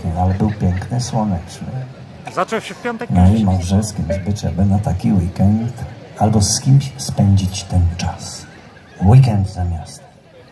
właśnie, ale był piękny, słoneczny. Zaczął się w piątek. No i może z kimś by trzeba na taki weekend albo z kimś spędzić ten czas. Weekend za miastem.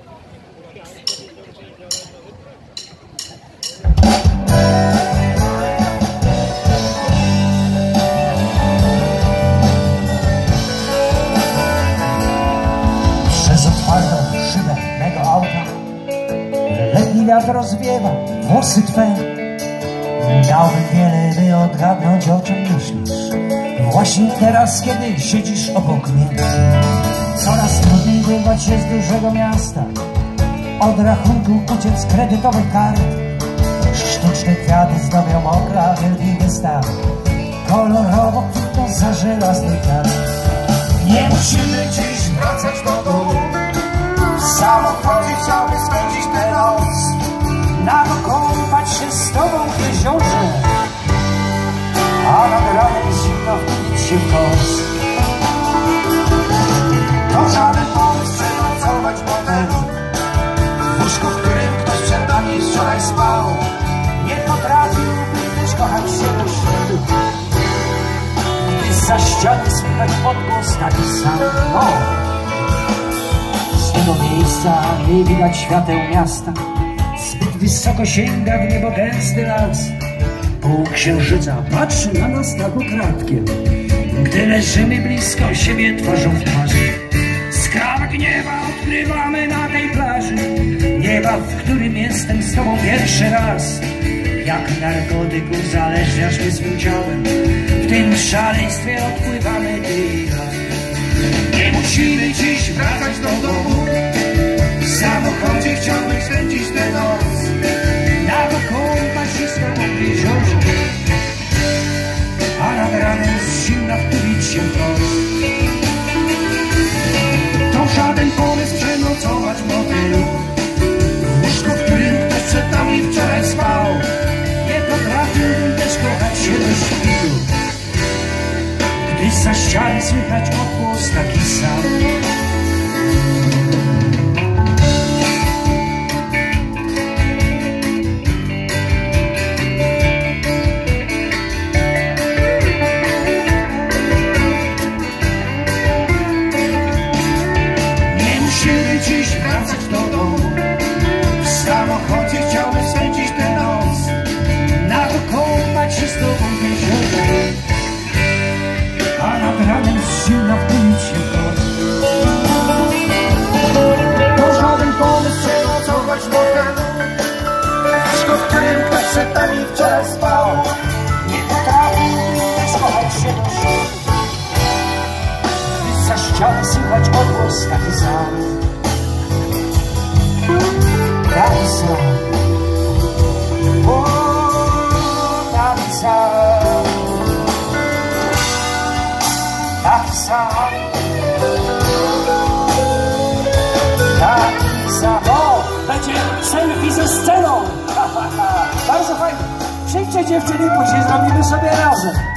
Przez otwartą szybę mego auta letni wiatr rozwiewa włosy twe. Dałbym wiele, by odgadnąć, o czym myślisz właśnie teraz, kiedy siedzisz obok mnie. Coraz trudniej wyrwać się z dużego miasta, od rachunku uciec kredytowych kart. Sztuczne kwiaty zdobią okna wielkich wystaw, kolorowo kwitną za żelaznych kart. Nie musimy dziś wracać do domu, w samochodzie chciałbym spędzić tę noc, nakąpać się z tobą w jeziorze, a nad ranem zimno wkupić się w koc. To żaden pomysł przenocować w hotelu, w łóżku, w którym ktoś przed nami wczoraj spał. Nie potrafiłbym też kochać się do środku, gdy zza ściany słychać odgłos taki sam. O! Z tego miejsca nie widać świateł miasta, zbyt wysoko sięga w niebo gęsty las. Pół księżyca patrzy na nas tak ukradkiem, gdy leżymy blisko siebie twarzą w twarz. Skrawek nieba odkrywamy na tej plaży, nieba, w którym jestem z tobą pierwszy raz. Jak narkotyk uzależniasz mnie swym ciałem, w tym szaleństwie odpływamy ty i ja. Nie musimy dziś wracać do domu, w samochodzie chciałbym spędzić tę noc, nakąpać się z tobą w jeziorze, a nad ranem z zimna wtulić się w koc. To żaden pomysł przenocować w motelu, w łóżku, w którym ktoś przed nami wczoraj spał. Nie potrafiłbym też kochać się do świtu, gdy zza ściany słychać odgłos taki sam. Dziś wracać do domu, w samochodzie chciałbym spędzić tę noc, nakąpać się z tobą w jeziorze, a nad ranem z zimna wtulić się w koc. To żaden pomysł przenocować w hotelu, w którym ktoś przed nami wczoraj spał. Nie potrafił też kochać się do środku, gdy za ściany słychać odgłos taki sam. Taki sam, o, taki sam, taki sam, taki sam. O, będzie selfie ze sceną. Bardzo fajnie. Przyjdźcie dziewczyny, później zrobimy sobie razem.